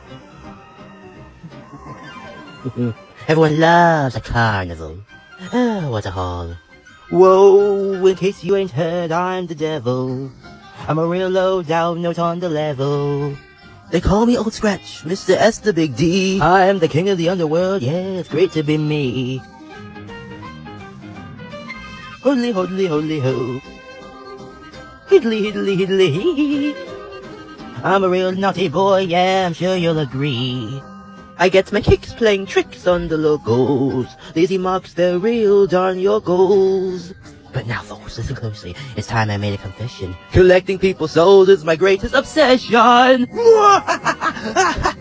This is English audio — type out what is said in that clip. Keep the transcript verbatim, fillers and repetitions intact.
Everyone loves a carnival. Oh, what a haul. Whoa, in case you ain't heard, I'm the devil. I'm a real low down note on the level. They call me Old Scratch, Mister S the Big D. I'm the king of the underworld, yeah, it's great to be me. Hoodly, hoodly, hoodly, ho. Hiddly, hiddly, hiddly, hee. I'm a real naughty boy, yeah, I'm sure you'll agree. I get my kicks playing tricks on the locals. Lazy mobs, they're real darn your goals. But now folks, listen closely, it's time I made a confession. Collecting people's souls is my greatest obsession.